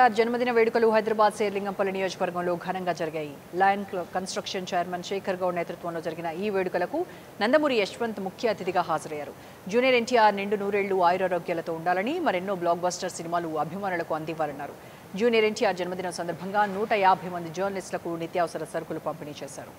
ఎన్టీఆర్ జన్మదిన వేడుకలు హైదరాబాద్ శేర్లింగంపల్లి నియోజకవర్గంలో ఘనంగా జరిగాయి. Lion Construction chairman Shekhar Goud నేతృత్వంలో జరిగిన ఈ వేడుకలకు నందమూరి యశ్వంత్ ముఖ్య అతిథిగా హాజరయ్యారు. జూనియర్ ఎన్టీఆర్ నిండు నూరేళ్లు ఆయురారోగ్యాలతో ఉండాలని, మరెన్నో బ్లాక్ బస్టర్ సినిమాలు అభిమానులకు అందివ్వాలన్నారు. జూనియర్ ఎన్టీఆర్ జన్మదినం సందర్భంగా 150 మంది జర్నలిస్టులకు నిత్యావసర సరుకులు పంపిణీ చేశారు.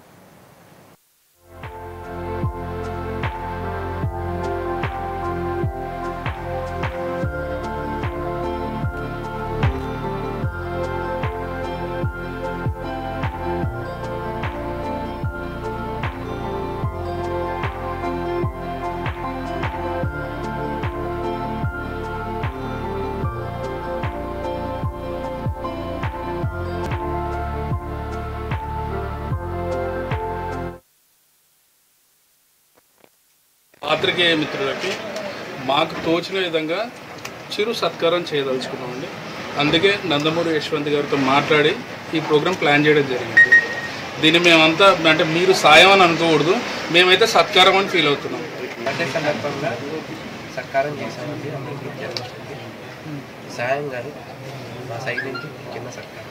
పాత్రికేయ మిత్రులకి మాకు తోచిన విధంగా చిరు సత్కారం చేయదలుచుకున్నామండి. అందుకే నందమూరి యశ్వంత్ గారితో మాట్లాడి ఈ ప్రోగ్రాం ప్లాన్ చేయడం జరిగింది. దీన్ని మేమంతా అంటే మీరు సాయం అని అనుకోకూడదు, మేమైతే సత్కారం అని ఫీల్ అవుతున్నాం. అదే సందర్భంగా సత్కారం చేశామండి. సాయం గారు మా సైడ్ నుంచి చిన్న సత్కారం.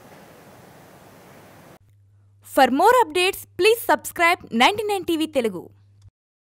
For more updates, please subscribe 99 TV Telugu.